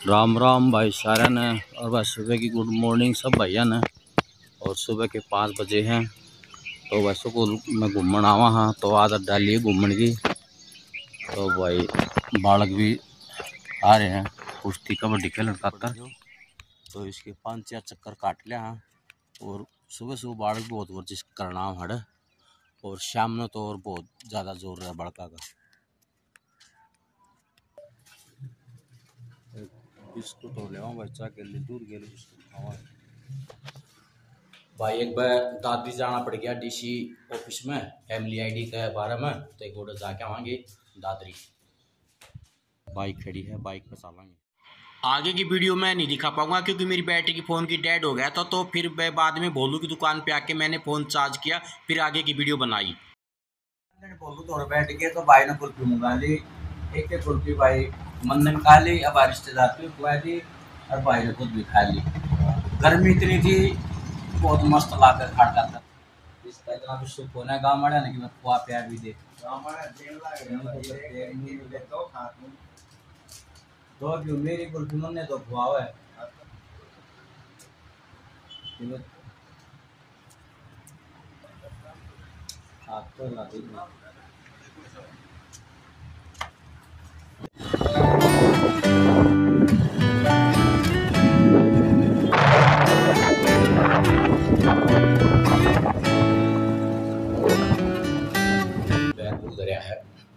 राम राम भाई सारा ने। और भाई सुबह की गुड मॉर्निंग सब भैया ने। और सुबह के 5 बजे हैं तो भाई स्कूल में घूमन आवा हाँ तो आदत डाली है घूमन की। तो भाई बालक भी आ रहे हैं कुश्ती कबड्डी खेलन खातर। तो इसके 5-4 चक्कर काट लिया हाँ। और सुबह सुबह बालक बहुत वर्जिश करना हड़। और शाम में तो और बहुत ज़्यादा जोर रहा है बड़का का। बिस्कुट हो ले बच्चा के लिए दूर के लिए बिस्कुट खावा भाई। एक बार दादी जाना पड़ गया डीसी ऑफिस में फैमिली आईडी के बारे में। तो एक गोड़ा जाके आवांगे दादरी। बाइक खड़ी है बाइक पे चलाएंगे। आगे की वीडियो मैं नहीं दिखा पाऊंगा क्योंकि मेरी बैटरी की फ़ोन की डेड हो गया था। तो फिर मैं बाद में बोलूँ कि दुकान पे आके मैंने फ़ोन चार्ज किया फिर आगे की वीडियो बनाई। बोलू तो बैठ के तो भाई ने कुल्फी मंगा ली। एक कुल्फी भाई मन ने खा ली। अब रिश्तेदार को खुआ दी और भाई ने खुद भी खा ली। गर्मी इतनी थी बहुत मस्त ला कर खाता था। इसका इतना भी सुख होना गाँव वाला ना कि मैं खुआ प्यार भी दे तो क्यों मेरी कुल्फी ने तो खुआ है। तो ला दी है।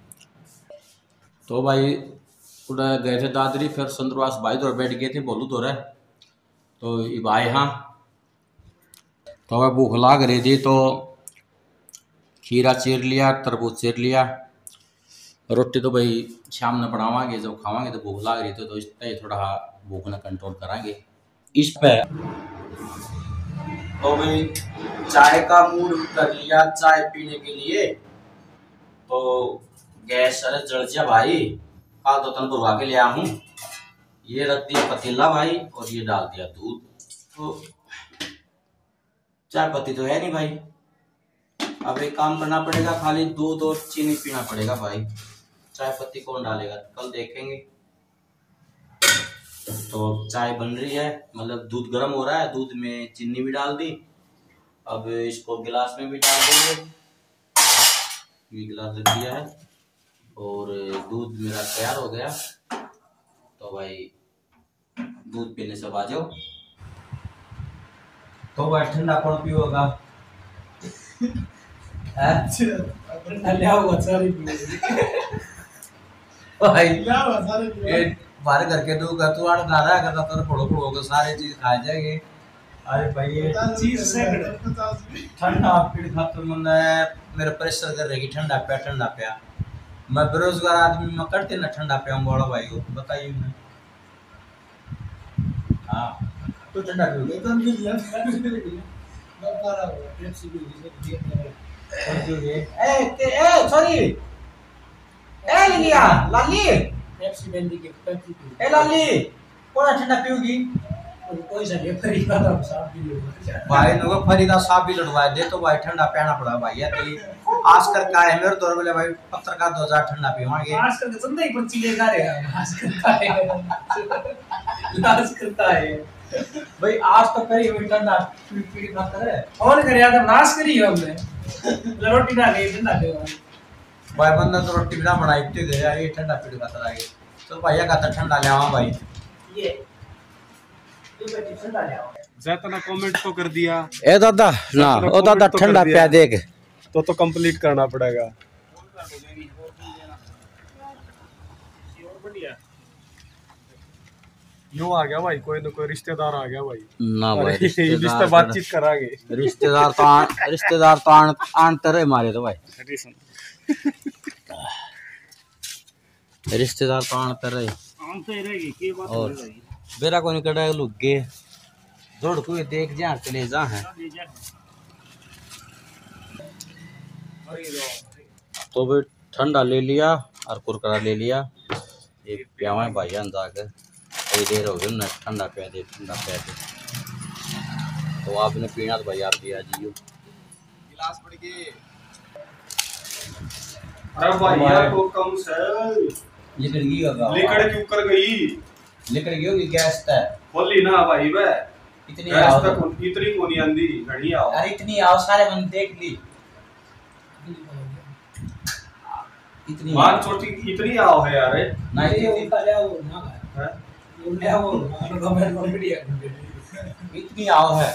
तो भाई उधर गए थे दादरी फिर संतरवास भाई तो बैठ गए थे बोलू तो रहे। तो ये भाई हाँ तो वह भूख लाग रही थी तो खीरा चीर लिया तरबूज चीर लिया। रोटी तो भाई शाम में बनावांगे जब खावांगे तो भूख लाग रही थी तो इस पर थोड़ा भूख न कंट्रोल करांगे इस पे। तो भाई चाय का मूड कर लिया चाय पीने के लिए। तो गैस अरे जल जा भाई कल तो तन भरवा के लिया हूँ। ये रख दिया पतीला भाई और ये डाल दिया दूध। तो चाय पत्ती तो है नहीं भाई। अब एक काम करना पड़ेगा खाली दूध और चीनी पीना पड़ेगा भाई। चाय पत्ती कौन डालेगा कल देखेंगे। तो चाय बन रही है मतलब दूध गर्म हो रहा है दूध में चीनी भी डाल दी। अब इसको गिलास में भी डाल देंगे। ये गिलास रख दिया है और दूध मेरा तैयार हो गया। तो भाई दूध पीने सब आ जाओ। तो भाई ठंडा कौन पियोगा बाहर करके दूंगा तू आड़ गा रहा करता तेरे फोड़ो फोड़ो के सारे चीज खा जाएंगे। अरे भाई ये चीज से ठंडा पीड़ खातर मन मेरा प्रेशर कर रही ठंडा पे मैं बेरोजगार आदमी मैं करते ना ठंडा पे वाला भाई को बताइए मैं। हाँ तो ठंडा सॉरी ए लिया लाली पेप्सी बेंदी के पेप्सी ए लाली कौन ठंडा पियोगी कोई सा फरीदा साहब भी भाई लोग फरीदा साहब भी लड़वाए दे तो भाई ठंडा पीना पड़ा भाई यार तेरी आजकल का है मेरे तौर पे भाई पत्रकार 2000 ठंडा पीवांगे आजकल के संदे ही पर्ची लेगा रे आजकल का है लाज करता है भाई आज तो करी हुई ठंडा पीड़ी खातर है और करे अगर नाश करी हमने रोटी ना गई ठंडा दे भाई बंदा तो रोटी बिना बनाई इतने गया ये ठंडा पीड़ी खातर आ गए। तो भैया का ठंडा ले आवा भाई ये ज़्यादा कमेंट तो कर दिया ए दादा ना ओ दादा ठंडा पिया देख तो कंप्लीट करना पड़ेगा। यूं आ गया भाई कोई ना कोई रिश्तेदार आ गया भाई ना भाई रिश्ते बातचीत करांगे। रिश्तेदार तो आनते रहे मारे तो भाई रिश्तेदार तो आनते रहे और बेरा को निकल लुक गए दौड़ को देख जा चले जा है। तो भी ठंडा ले लिया और कुरकुरा ले लिया ये पियावा भाई जाकर थोड़ी देर हो गई ना ठंडा पिया दे तो आपने पीना तो भाई आप दिया जियो गिलास पड़ के। अरे भाई यार को कम से ये लड़की का लेकर क्यों कर गई निकल गई होगी गैस तक। खोली ना भाई वे इतनी गैस आओ तक इतनी कोनी आंदी घड़ी आओ। अरे इतनी आओ सारे बंद देख ली। इतनी मान छोटी इतनी आओ है यार। ना इतनी आओ है।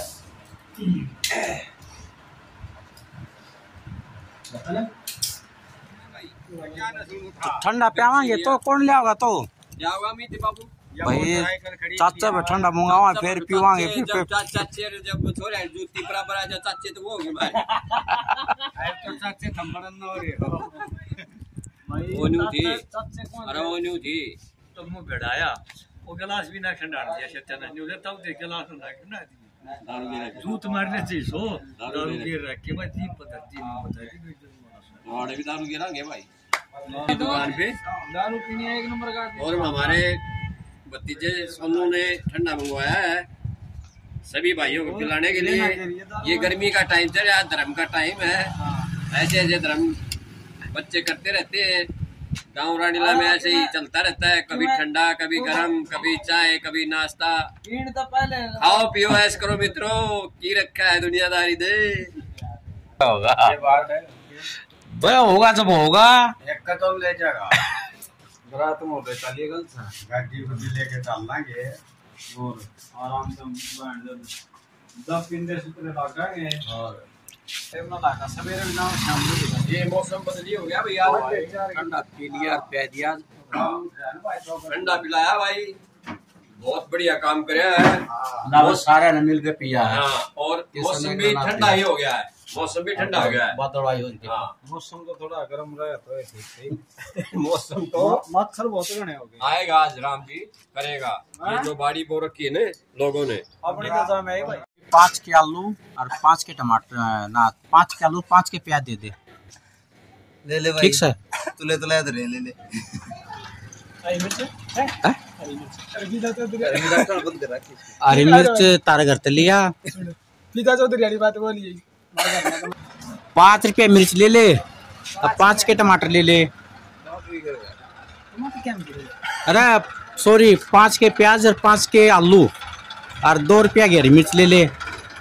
ठंडा पियावांगे तो कौन ले आओगा तो भाई चाचा पे ठंडा मंगावा फिर पीवांगे फिर चाचे जब छोरे जूती बराबर आ जा चाचे तो वो होगी भाई तो चाचे थंबड़न न हो रे वो न्यू थी अरे वो न्यू थी तो मुंह बढ़ाया वो गिलास भी ना ठंडा दिया सत्या ने जो तब दे गिलास ना ठंडा दिया झूठ मारने से सो दारू गिर रख के भाई दीप पद्धति में बता दी हमारे भी दारू गिरांगे भाई दुकान पे दारू पीने एक नंबर का। और हमारे भतीजे सोनू ने ठंडा मंगवाया है सभी भाइयों को पिलाने के लिए। ये गर्मी का टाइम चल रहा है, धर्म का टाइम है, ऐसे ऐसे धर्म बच्चे करते रहते हैं। गाँव रानीला में ऐसे ही चलता रहता है, कभी ठंडा कभी गर्म कभी चाय कभी नाश्ता। खाओ पियो ऐश करो मित्रों, की रखा है दुनियादारी दे। होगा भाई होगा सब होगा। एक का तो ले जाएगा रात में होते चलिएगा गाड़ी को लेके चल लांगे और आराम से बैठ जब 10 सुतरे लगाएंगे और सवेरे भी ना शाम को। ये मौसम बदली हो गया भैया, ठंडा पी लिया पै दिया, ठंडा पिलाया भाई, बहुत बढ़िया काम करे है ना वो सारे ने मिलकर पिया है। हाँ, और मौसम भी ठंडा ही हो गया है, मौसम भी ठंडा हो गया है। बदलवाई हो गई। हाँ मौसम तो थोड़ा गर्म रहा तो ठीक मौसम तो मच्छर बहुत घने हो गए आएगा आज राम जी करेगा। ये जो बाड़ी बो रखी है ना लोगों ने अपनी नजर में भाई 5 के आलू और 5 के टमाटर ना 5 के आलू 5 के प्याज दे दे। ले ले भाई ठीक सर तुले तुले तो ले ले हरी मिर्च तारे घर ते लिया। 5 रुपये मिर्च ले ले और 5 के टमाटर ले ले। अरे सॉरी 5 के प्याज और 5 के आलू और 2 रुपया की हरी मिर्च ले ले।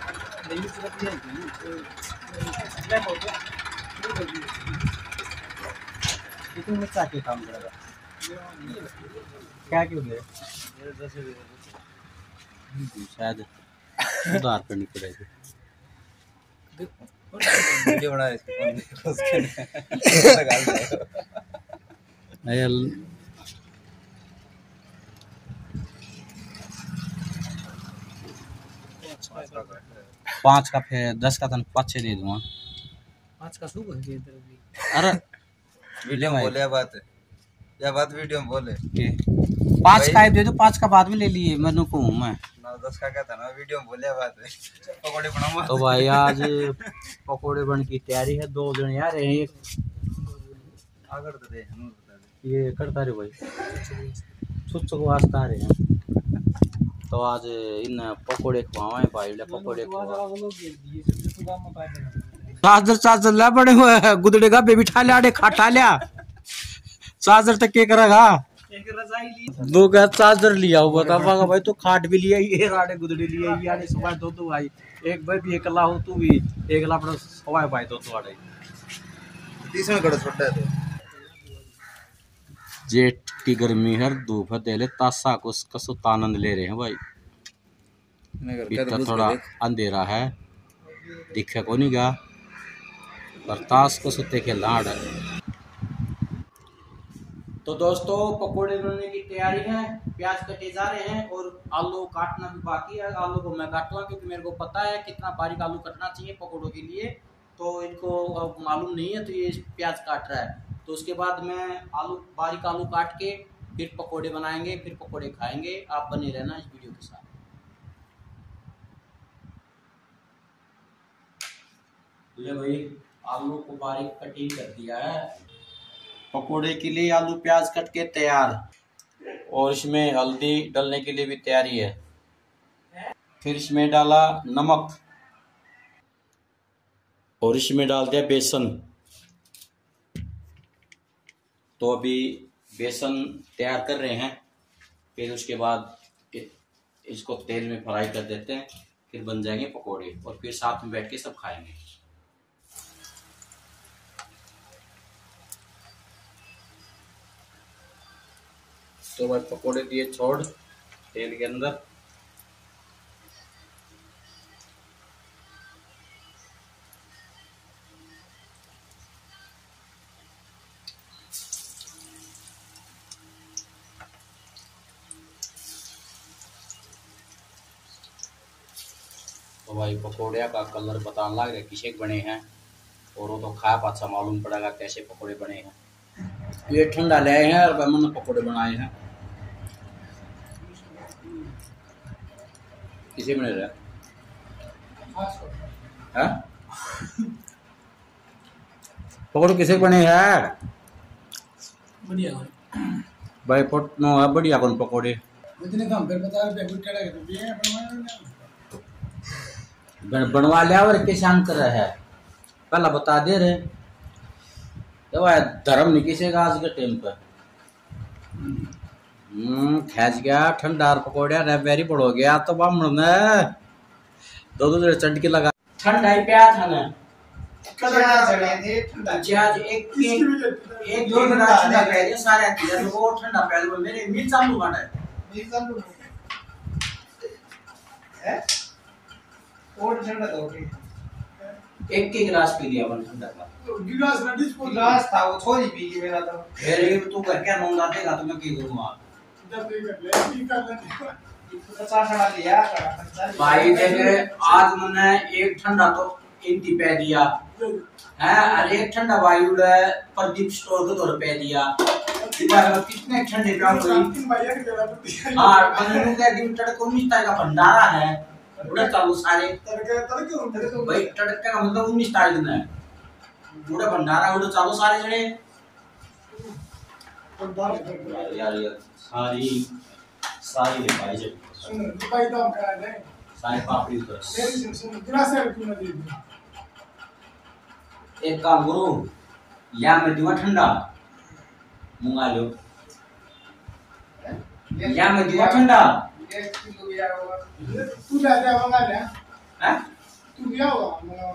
क्या क्यों ले शायद उधार करनी पड़ेगी। वीडियो बना इसके अयल 5 का फिर 10 का तन 5 दे दूंगा। 5 का सूख है इधर भी। अरे वीडियो में बोले या बात वीडियो में बोले 5 का दे दो, 5 का बाद में ले लिए मैंने कहूँ मैं 9-10 का कहता ना वीडियो में बोले बात है पकौड़े बनाऊंगा तो भाई आज पकोड़े बन की तैयारी है। 2 जन यार हैं, एक आगर तो दे नूर बता दे ये करता रे भाई छुच्चो को वास्ता आ रहे हैं। तो आज इन पकोड़े खवाए भाई ले पकोड़े चार्जर ला बड़े हुए गुदड़े का बेबी ठा लिया आड़े खाटा लिया चार्जर तक के करेगा 2 का चार्जर लिया हुआ था भाई तो खाट भी लिया ये राडे गुदड़े लिए यार सुबह 2 भाई एक भाई भी एकला हो तू भी एकला अपना सवाए भाई 2 आड़े 30 में कड़ो छोटा है तो जेठ की गर्मी है, धूप है, देले तासा को कसो आनंद ले रहे हैं भाई। इतना थोड़ा अंधेरा है दिखे को नहीं गा पर ताश को सुते के लाड है। तो दोस्तों पकोड़े बनने की तैयारी है, प्याज कटे जा रहे हैं और आलू काटना भी बाकी है। आलू को मैं काटूंगा क्योंकि मेरे को पता है कितना बारीक आलू कटना चाहिए पकोड़ों के लिए, तो इनको मालूम नहीं है तो ये प्याज काट रहा है। तो उसके बाद मैं बारीक आलू काट के फिर पकोड़े बनाएंगे, फिर पकोड़े खाएंगे। आप बने रहना इस वीडियो के साथ। ले भाई आलू को बारीक कटिंग कर दिया है। पकोड़े के लिए आलू प्याज कट के तैयार और इसमें हल्दी डालने के लिए भी तैयारी है। फिर इसमें डाला नमक और इसमें डाल दिया बेसन। तो अभी बेसन तैयार कर रहे हैं फिर उसके बाद इसको तेल में फ्राई कर देते हैं, फिर बन जाएंगे पकोड़े और फिर साथ में बैठ के सब खाएंगे। तो भाई पकोड़े दिए छोड़ तेल के अंदर। तो भाई पकोड़े का कलर बताने लग रहे किसे बने हैं, और वो तो खा अच्छा मालूम पड़ेगा कैसे पकोड़े बने हैं। ये ठंडा ले आए हैं और मैंने पकोड़े बनाए हैं। किसे बने रहे हैं पकोड़े, किसे बने हैं बढ़िया भाई? फोट नो है बढ़िया कौन पकोड़े इतने काम कर बता रहे हैं टेढ़ा कर दिए बनवा लिया और कैसे हम कर रहे हैं पहला बता दे रहे। तो भाई धर्म नहीं किसेगा आज के टाइम पर। खैच गया ठंडा पकौड़े रे वेरी बड़ हो गया तो बामण ने दो चटके लगा ठंडा ही प्या था ना एक दो ठंडा कह दिया सारे वो ठंडा पहले मेरे मिर्च चालू काटा है और ठंडा तो एक गिलास पी लिया अपन ठंडा का गिलास ना गिलास था वो छोड़ी पी गई मेरा तो। फिर ये तू कर क्या नौंदा देगा तो मैं की करूंगा जब ये कर ले की कर ले 50 लिया भाई देख आज मैंने एक ठंडा तो इंती पे दिया है और एक ठंडा वायु प्रदीप स्टोर को 2 रुपए दिया। कितने ठंडे का कोई हां मैंने कहा दिन तक 19 तारीख का भंडारा है उड़े चालू सारे तड़के भाई तड़के का मतलब 19 तारीख में उड़े भंडारा उड़े चालू सारे जड़े यार ये सारी भाई जब सुन भाई तो हम करा दे सारे पापड़ी उतर मेरी सुन गिलास है क्यों ना दे एक काम करो या मैं दूंगा ठंडा मंगा लो या मैं दूंगा ठंडा 1 किलो भी आएगा तू ले जा मंगा ले हैं तू भी आओ मंगा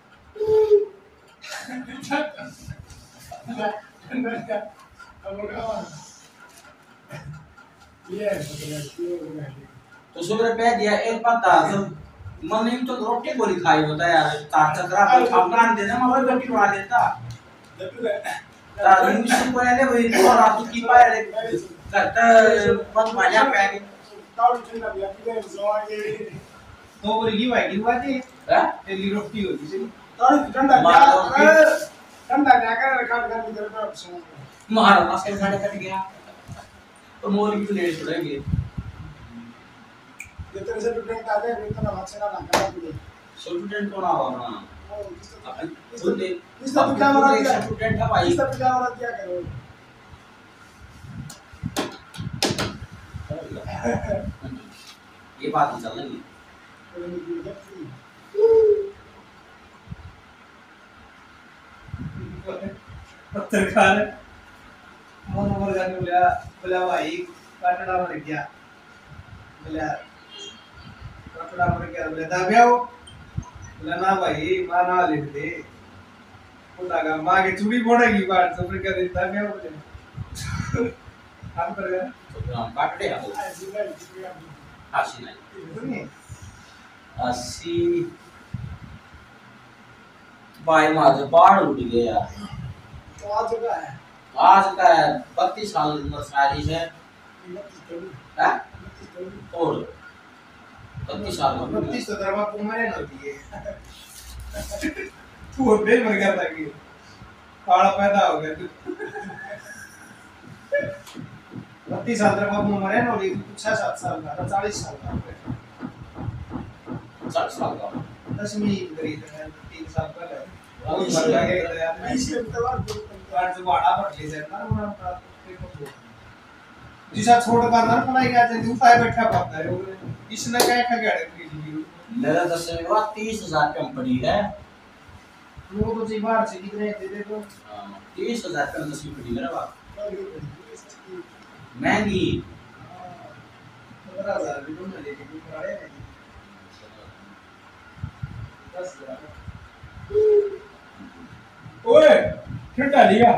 तो 100 रुपए दिया एक पत्ता मन नहीं तो रोटी गोली खाई होता यार चार चक्रा पर खान देना मैं रोटी बना लेता तार मुझसे कोई आले वही तो रात की पाए करता बस भाजा पे ताऊ ठंडा भी आपके जोआगे तो बोली की हुआ थी हैं तेली रोटी होती थी ताऊ ठंडा ठंडा जाकर काट कर इधर पे ऑप्शन मारो मस्के खाने कट गया तो मोर की ले छोड़ेंगे ये तरह से स्टूडेंट आते हैं इतना अच्छा ना करा दे स्टूडेंट कौन आ रहा है अपन खुद दे इसका क्या हो रहा है स्टूडेंट है भाई इसका क्या हो रहा है क्या करो ये बात नहीं चल रही पत्रकार मन मर जाने बोला भाई काटना मर गया बोला काटना मर गया बोला दाबियाओ बोला ना भाई माना लिख दे बोला का मां के चूड़ी पड़ेगी बात सब कर दे दाबियाओ बोले हम कर गए तो हम काट दे आसी नहीं आसी भाई माजे बाढ़ उठ गया तो आज का है आज का 32 साल उम्र सारी है और 32 साल का 32 तो दरवा तुम्हारे होती है तू बे मर गया था कि काला पैदा हो गया 32 साल दरवा तुम्हारे ना होती 6-7 साल का 40 साल का 60 साल का 10वीं करी थे 3 साल पहले और मर गया यार इसके बाद बार से बड़ा पड़ ले जाता है ना जिसा छोड़ कर ना पढ़ाई क्या चलती उपाय बैठा पाता है इसने क्या खगड़े की मेरा 10वीं के बाद 30,000 कंपनी है वो तो जी बाहर से कितने दे दे तो 30,000 का 10वीं पड़ी मेरा बाप महंगी 15,000 भी तुमने लेके भी कराए नहीं 10,000 ओए ठंडा लिया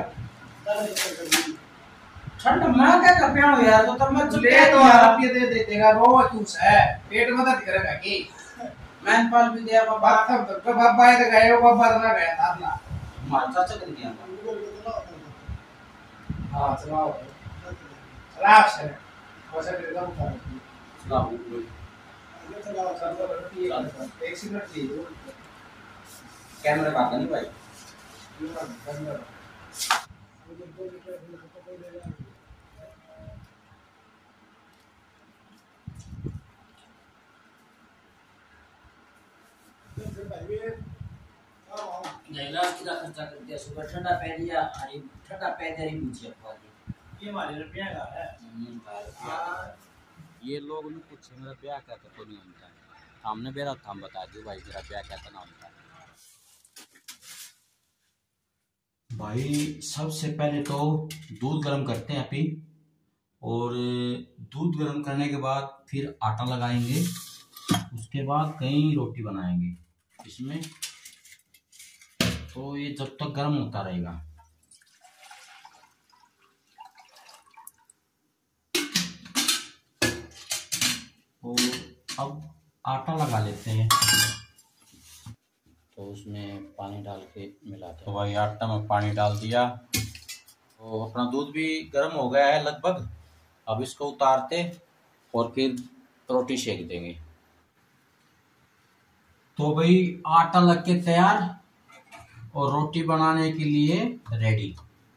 ठंड मैं क्या कर पिया हूं यार, तो तब मैं चुप ले क्या तो यार। आप ये दे देगा रोवा क्यों है पेट में दर्द करेगा की मैन पाल भी दिया बाबा। बात तो बाबा ये गए हो बाबा ना गया था ना मार चाचा कर दिया। हां चलाओ चलाओ से वैसे कर दो एक सिगरेट ली कैमरे बात नहीं भाई। गिलास कितना खर्चा कर दिया, सुबह ठंडा पै दिया, अरे ठंडा पै दे रही मुझे ये हमारे रुपया का है ये लोग ने कुछ मेरा ब्याह क्या था तो नहीं होता है। हमने मेरा था, हम बता दियो भाई मेरा ब्याह क्या था नाम था। भाई सबसे पहले तो दूध गर्म करते हैं अभी, और दूध गर्म करने के बाद फिर आटा लगाएंगे, उसके बाद कहीं रोटी बनाएंगे इसमें। तो ये जब तक गर्म होता रहेगा। तो अब आटा लगा लेते हैं, तो उसमें पानी डाल के मिलाते हैं। तो भाई आटा में पानी डाल दिया, तो अपना दूध भी गर्म हो गया है लगभग। अब इसको उतारते और फिर रोटी सेक देंगे। तो भाई आटा लग के तैयार और रोटी बनाने के लिए रेडी।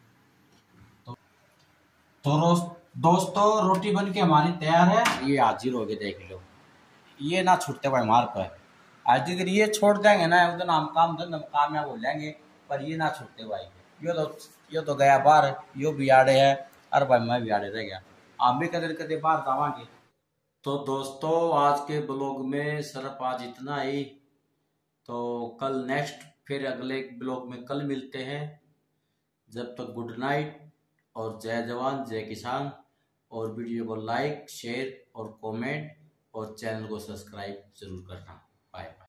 तो दोस्तों रोटी बन के हमारी तैयार है, ये हाजिर हो गए, देख लो। ये ना छूटते भाई हमारे पर, आज अगर ये छोड़ देंगे ना उधर हम काम धंधा कामयाब हो जाएंगे, पर ये ना छूटते भाई। ये तो गया बाहर, यो भी आड़े है, अरे भाई मैं भी आड़े रह गया, आप भी कदर कदे बाहर जावांगे। तो दोस्तों आज के ब्लॉग में सिर्फ आज इतना ही। तो कल नेक्स्ट फिर अगले ब्लॉग में कल मिलते हैं। जब तक गुड नाइट और जय जवान जय किसान। और वीडियो को लाइक शेयर और कमेंट और चैनल को सब्सक्राइब जरूर करना। Bye bye.